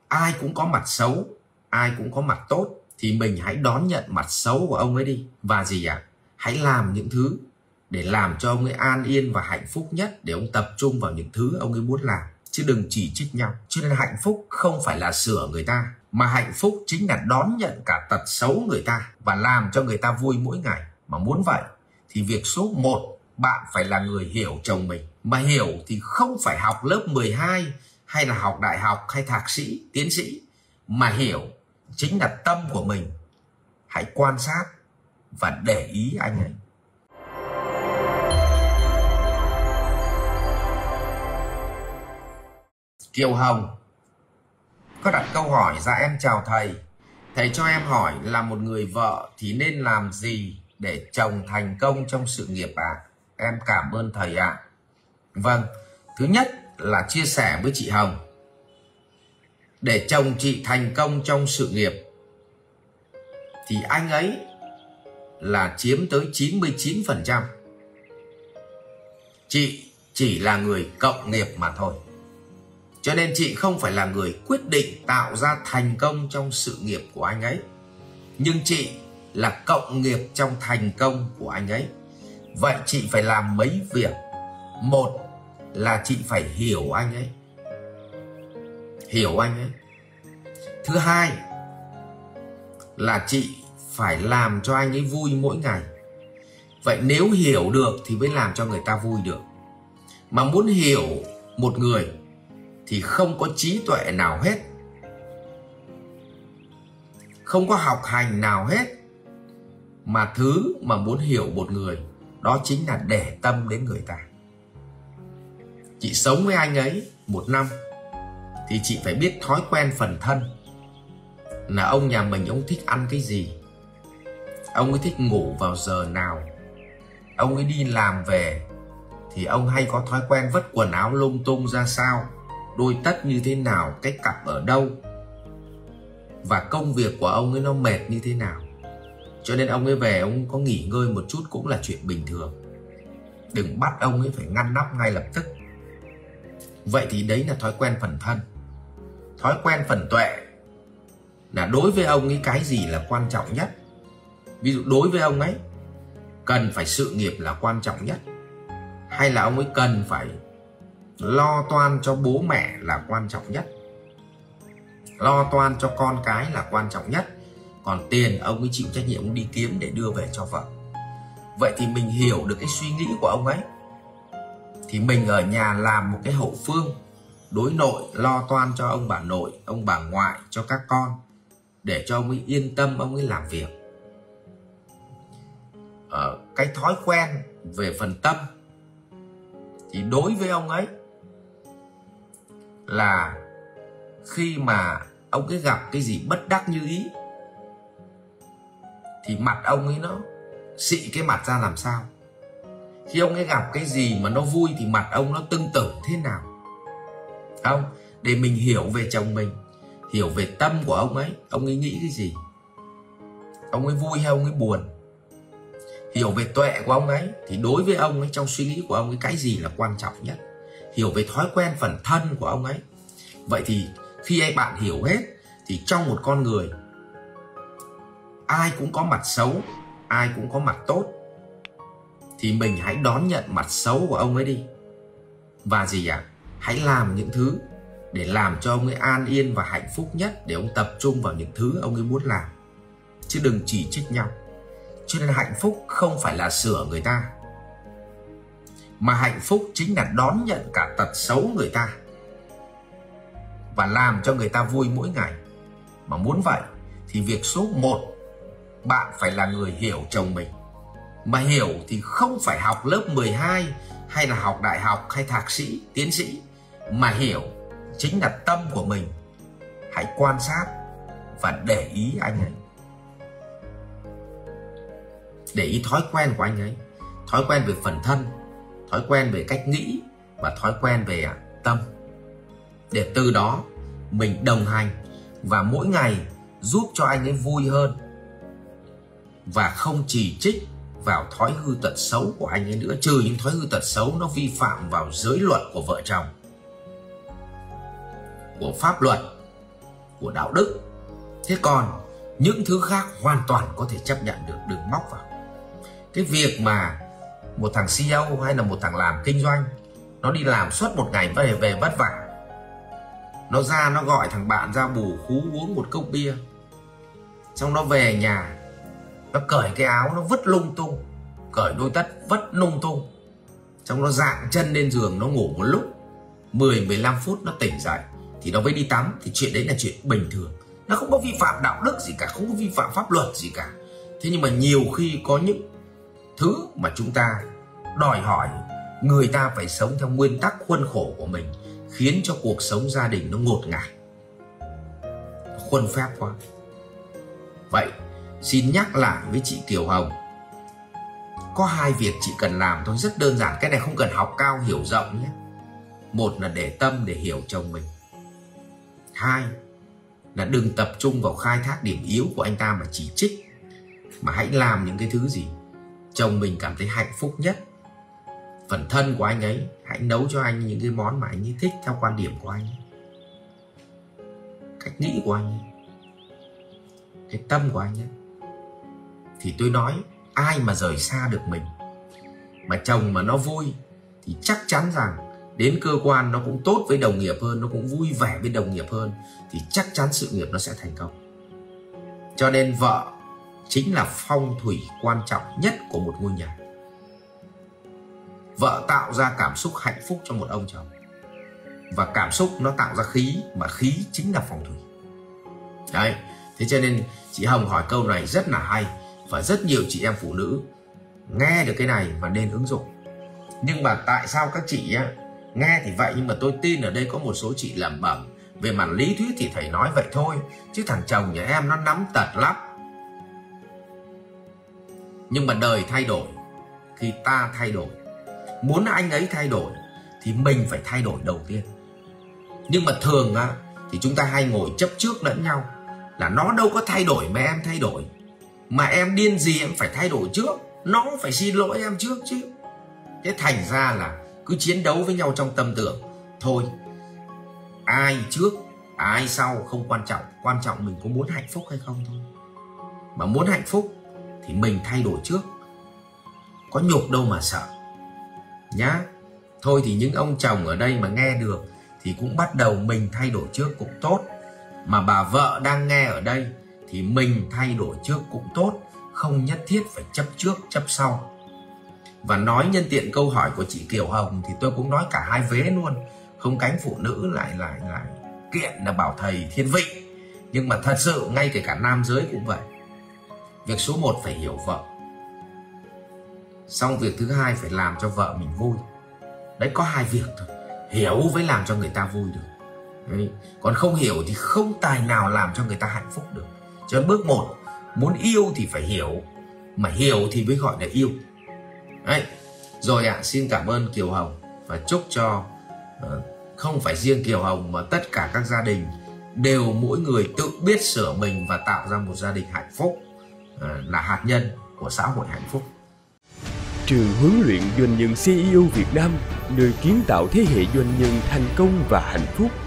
Ai cũng có mặt xấu, ai cũng có mặt tốt, thì mình hãy đón nhận mặt xấu của ông ấy đi. Và gì ạ? Hãy làm những thứ để làm cho ông ấy an yên và hạnh phúc nhất, để ông tập trung vào những thứ ông ấy muốn làm, chứ đừng chỉ trích nhau. Cho nên hạnh phúc không phải là sửa người ta, mà hạnh phúc chính là đón nhận cả tật xấu người ta và làm cho người ta vui mỗi ngày. Mà muốn vậy thì việc số 1, bạn phải là người hiểu chồng mình. Mà hiểu thì không phải học lớp 12 hay là học đại học hay thạc sĩ, tiến sĩ, mà hiểu chính là tâm của mình. Hãy quan sát và để ý anh ấy. Kiều Hồng có đặt câu hỏi: dạ em chào thầy, thầy cho em hỏi là một người vợ thì nên làm gì để chồng thành công trong sự nghiệp ạ? Em cảm ơn thầy ạ. Vâng, thứ nhất là chia sẻ với chị Hồng, để chồng chị thành công trong sự nghiệp thì anh ấy là chiếm tới 99%. Chị chỉ là người cộng nghiệp mà thôi. Cho nên chị không phải là người quyết định tạo ra thành công trong sự nghiệp của anh ấy, nhưng chị là cộng nghiệp trong thành công của anh ấy. Vậy chị phải làm mấy việc. Một là chị phải hiểu anh ấy. Hiểu anh ấy. Thứ hai là chị phải làm cho anh ấy vui mỗi ngày. Vậy nếu hiểu được thì mới làm cho người ta vui được. Mà muốn hiểu một người thì không có trí tuệ nào hết, không có học hành nào hết, mà thứ mà muốn hiểu một người đó chính là để tâm đến người ta. Chị sống với anh ấy 1 năm thì chị phải biết thói quen phần thân, là ông nhà mình ông thích ăn cái gì, ông ấy thích ngủ vào giờ nào, ông ấy đi làm về thì ông hay có thói quen vứt quần áo lung tung ra sao, đôi tất như thế nào, cái cặp ở đâu, và công việc của ông ấy nó mệt như thế nào. Cho nên ông ấy về ông có nghỉ ngơi một chút cũng là chuyện bình thường. Đừng bắt ông ấy phải ngăn nắp ngay lập tức. Vậy thì đấy là thói quen phần thân. Thói quen phần tuệ là đối với ông ấy cái gì là quan trọng nhất. Ví dụ đối với ông ấy cần phải sự nghiệp là quan trọng nhất, hay là ông ấy cần phải lo toan cho bố mẹ là quan trọng nhất, lo toan cho con cái là quan trọng nhất, còn tiền ông ấy chịu trách nhiệm ông đi kiếm để đưa về cho vợ. Vậy thì mình hiểu được cái suy nghĩ của ông ấy thì mình ở nhà làm một cái hậu phương đối nội, lo toan cho ông bà nội, ông bà ngoại, cho các con, để cho ông ấy yên tâm ông ấy làm việc. Cái thói quen về phần tâm thì đối với ông ấy là khi mà ông ấy gặp cái gì bất đắc như ý thì mặt ông ấy nó xị cái mặt ra làm sao. Khi ông ấy gặp cái gì mà nó vui thì mặt ông nó tưng tửng thế nào. Không? Để mình hiểu về chồng mình, hiểu về tâm của ông ấy nghĩ cái gì, ông ấy vui hay ông ấy buồn. Hiểu về tuệ của ông ấy thì đối với ông ấy, trong suy nghĩ của ông ấy cái gì là quan trọng nhất. Hiểu về thói quen phần thân của ông ấy. Vậy thì khi bạn hiểu hết thì trong một con người ai cũng có mặt xấu, ai cũng có mặt tốt, thì mình hãy đón nhận mặt xấu của ông ấy đi. Và gì ạ? Hãy làm những thứ để làm cho ông ấy an yên và hạnh phúc nhất, để ông tập trung vào những thứ ông ấy muốn làm, chứ đừng chỉ trích nhau. Cho nên hạnh phúc không phải là sửa người ta, mà hạnh phúc chính là đón nhận cả tật xấu người ta và làm cho người ta vui mỗi ngày. Mà muốn vậy thì việc số 1, bạn phải là người hiểu chồng mình. Mà hiểu thì không phải học lớp 12 hay là học đại học hay thạc sĩ, tiến sĩ, mà hiểu chính là tâm của mình. Hãy quan sát và để ý anh ấy, để ý thói quen của anh ấy, thói quen về phần thân, thói quen về cách nghĩ và thói quen về tâm, để từ đó mình đồng hành và mỗi ngày giúp cho anh ấy vui hơn, và không chỉ trích vào thói hư tật xấu của anh ấy nữa, trừ những thói hư tật xấu nó vi phạm vào giới luật của vợ chồng, của pháp luật. của đạo đức. Thế còn những thứ khác hoàn toàn có thể chấp nhận được, đừng móc vào. Cái việc mà một thằng CEO hay là một thằng làm kinh doanh, nó đi làm suốt một ngày về vất vả, nó ra nó gọi thằng bạn ra bù khú uống một cốc bia, xong nó về nhà nó cởi cái áo nó vứt lung tung, cởi đôi tất vứt lung tung, xong nó dạng chân lên giường nó ngủ một lúc 10-15 phút nó tỉnh dậy thì nó mới đi tắm, thì chuyện đấy là chuyện bình thường, nó không có vi phạm đạo đức gì cả, không có vi phạm pháp luật gì cả. Thế nhưng mà nhiều khi có những thứ mà chúng ta đòi hỏi người ta phải sống theo nguyên tắc khuôn khổ của mình, khiến cho cuộc sống gia đình nó ngột ngạt, khuôn phép quá. Vậy xin nhắc lại với chị Kiều Hồng, có 2 việc chị cần làm thôi, rất đơn giản. Cái này không cần học cao hiểu rộng nhé. Một là để tâm để hiểu chồng mình. 2 là đừng tập trung vào khai thác điểm yếu của anh ta mà chỉ trích, mà hãy làm những cái thứ gì chồng mình cảm thấy hạnh phúc nhất. Phần thân của anh ấy, hãy nấu cho anh những cái món mà anh ấy thích theo quan điểm của anh ấy, cách nghĩ của anh ấy, cái tâm của anh ấy. Thì tôi nói, ai mà rời xa được mình, mà chồng mà nó vui thì chắc chắn rằng đến cơ quan nó cũng tốt với đồng nghiệp hơn, nó cũng vui vẻ với đồng nghiệp hơn, thì chắc chắn sự nghiệp nó sẽ thành công. Cho nên vợ chính là phong thủy quan trọng nhất của một ngôi nhà. Vợ tạo ra cảm xúc hạnh phúc cho một ông chồng, và cảm xúc nó tạo ra khí, mà khí chính là phong thủy. Đấy, thế cho nên chị Hồng hỏi câu này rất là hay, và rất nhiều chị em phụ nữ nghe được cái này và nên ứng dụng. Nhưng mà tại sao các chị á, nghe thì vậy, nhưng mà tôi tin ở đây có một số chị lẩm bẩm về mặt lý thuyết thì thầy nói vậy thôi, chứ thằng chồng nhà em nó nắm tật lắm. Nhưng mà đời thay đổi khi ta thay đổi. Muốn anh ấy thay đổi thì mình phải thay đổi đầu tiên. Nhưng mà thường á, thì chúng ta hay ngồi chấp trước lẫn nhau, là nó đâu có thay đổi mà em thay đổi, mà em điên gì em phải thay đổi trước, nó cũng phải xin lỗi em trước chứ. Thế thành ra là cứ chiến đấu với nhau trong tâm tưởng. Thôi, ai trước ai sau không quan trọng, quan trọng mình có muốn hạnh phúc hay không thôi. Mà muốn hạnh phúc thì mình thay đổi trước, có nhục đâu mà sợ nhá. Thôi thì những ông chồng ở đây mà nghe được thì cũng bắt đầu mình thay đổi trước cũng tốt. Mà bà vợ đang nghe ở đây thì mình thay đổi trước cũng tốt, không nhất thiết phải chấp trước chấp sau. Và nói nhân tiện câu hỏi của chị Kiều Hồng thì tôi cũng nói cả hai vế luôn. Không cánh phụ nữ lại kiện là bảo thầy thiên vị. Nhưng mà thật sự ngay kể cả nam giới cũng vậy. Việc số 1 phải hiểu vợ. Xong việc thứ 2 phải làm cho vợ mình vui. Đấy, có 2 việc thôi. Hiểu với làm cho người ta vui được. Đấy. Còn không hiểu thì không tài nào làm cho người ta hạnh phúc được. Cho nên bước 1, muốn yêu thì phải hiểu, mà hiểu thì mới gọi là yêu. Đấy. Rồi ạ, xin cảm ơn Kiều Hồng, và chúc cho không phải riêng Kiều Hồng mà tất cả các gia đình đều mỗi người tự biết sửa mình và tạo ra một gia đình hạnh phúc, là hạt nhân của xã hội hạnh phúc. Trường huấn luyện doanh nhân CEO Việt Nam, nơi kiến tạo thế hệ doanh nhân thành công và hạnh phúc.